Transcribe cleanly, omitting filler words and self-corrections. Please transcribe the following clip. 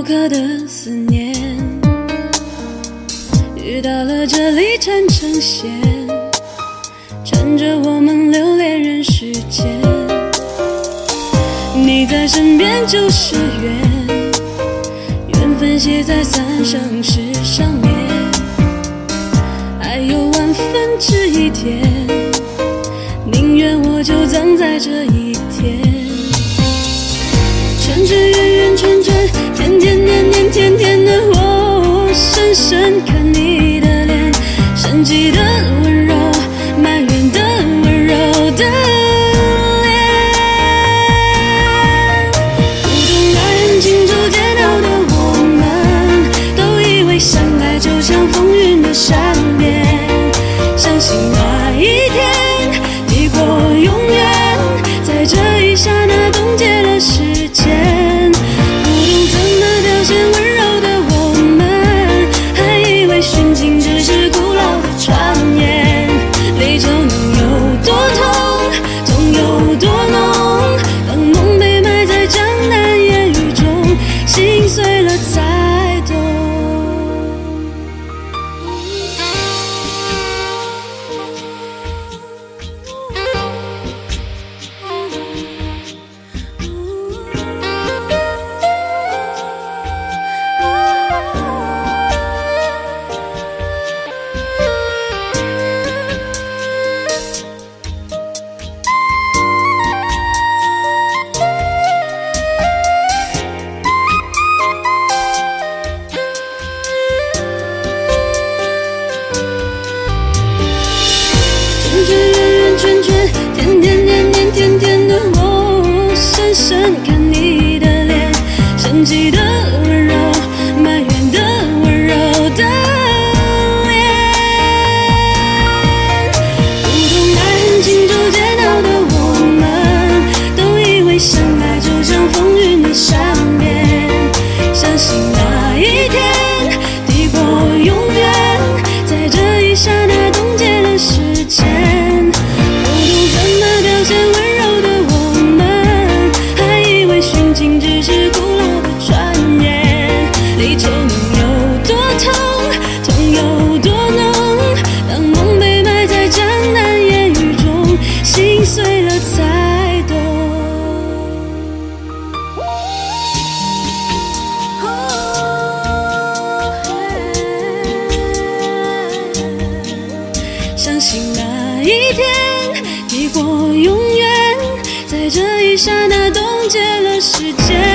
刻的思念，遇到了这里缠成线，缠着我们留恋人世间。你在身边就是缘，缘分写在三生石上面，还有万分之一天，宁愿我就葬在这一天。圈圈圆圆圈圈，天天年年天天的我，深深看你的脸，生气的温柔，埋怨的温柔的脸。不懂爱恨情愁煎熬的我们，都以为相爱就像风云的善变，相信那一天抵过永远，在这一刹那冻结了时间。不懂怎么表现温柔的我们，还以为殉情只是古老的传言。离愁能有多痛，痛有多浓，当梦被埋在江南烟雨中，心碎了才懂。圈圈圆圆圈圈，天天年年天天的我，深深看你的脸，生气的温柔，埋怨的温柔的脸。不懂爱恨情愁煎熬的我们，都以为相爱就像风云的善变，相信那一天抵过永远，在这一刹那冻结了时间。不懂怎么表现温柔的我们，还以为殉情只是古老的传言。离愁能有多痛，痛有多浓，当梦被埋在江南烟雨中，心碎了才懂。相信那一天抵过永远，在这一刹那冻结了时间。